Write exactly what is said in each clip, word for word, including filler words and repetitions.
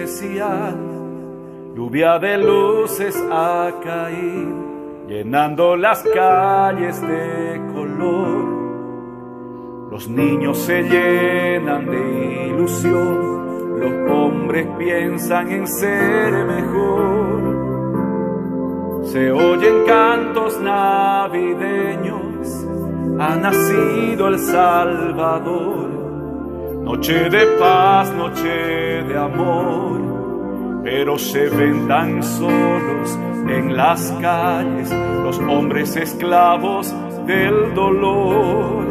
especial. Lluvia de luces ha caído, llenando las calles de color. Los niños se llenan de ilusión, los hombres piensan en ser mejor. Se oyen cantos navideños, ha nacido el Salvador. Noche de paz, noche de amor, pero se ven tan solos en las calles los hombres esclavos del dolor.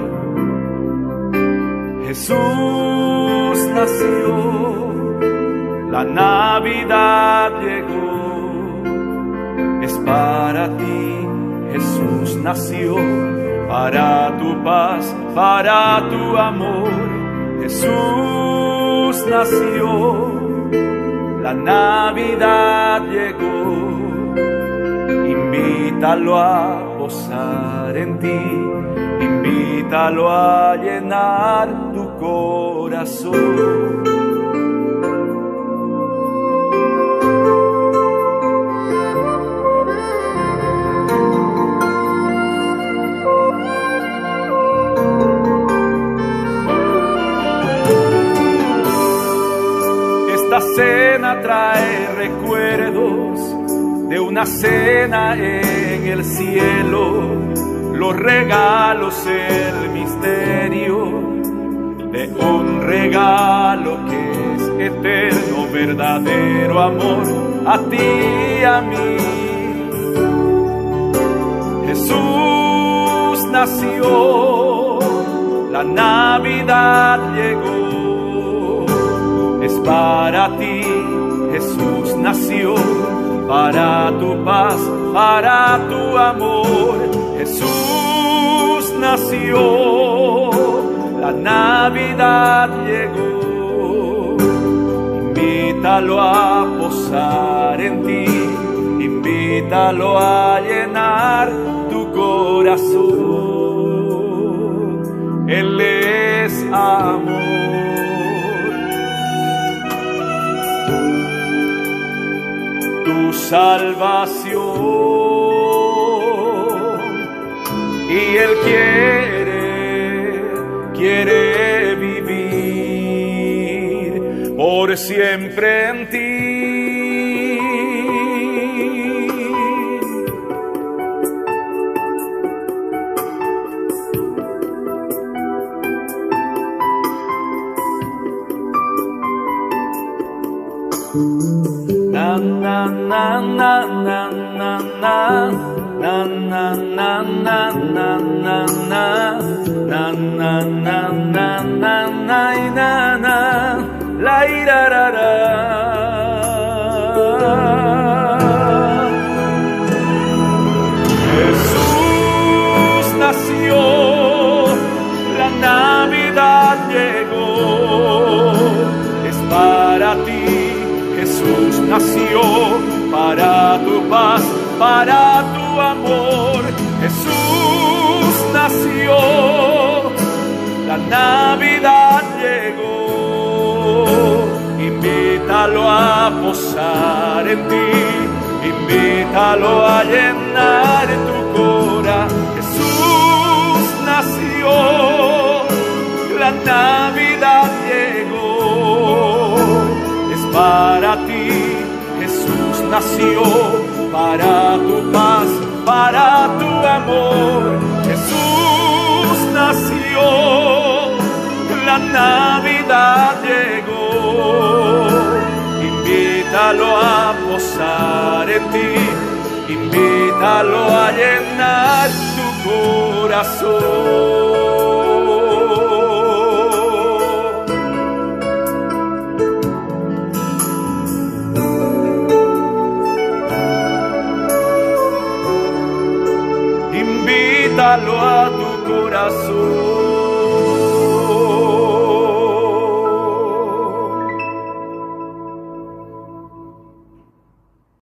Jesús nació, la Navidad llegó. Es para ti, Jesús nació, para tu paz, para tu amor. Jesús nació, la Navidad llegó. Invítalo a posar en ti, invítalo a llenar tu corazón. Esta cena trae recuerdos de una cena en el cielo, los regalos, el misterio de un regalo que es eterno, verdadero amor a ti y a mí. Jesús nació, la Navidad llegó. Es para ti, Jesús nació, para tu paz, para tu amor. Jesús nació, la Navidad llegó. Invítalo a posar en ti, invítalo a llenar tu corazón. Él es amor. Tu salvación, y Él quiere, quiere vivir por siempre en ti. Na na na na na na na na na na na na na na na na na na na na la ira ra ra. Jesús nació, la Navidad llegó. Es para ti, Jesús nació, para tu paz, para tu amor. Jesús nació, la Navidad llegó. Invítalo a posar en ti, invítalo a llenar tu corazón. Jesús nació, la Navidad llegó. Para ti, Jesús nació, para tu paz, para tu amor. Jesús nació, la Navidad llegó. Invítalo a posar en ti, invítalo a llenar tu corazón. Invítalo a tu corazón.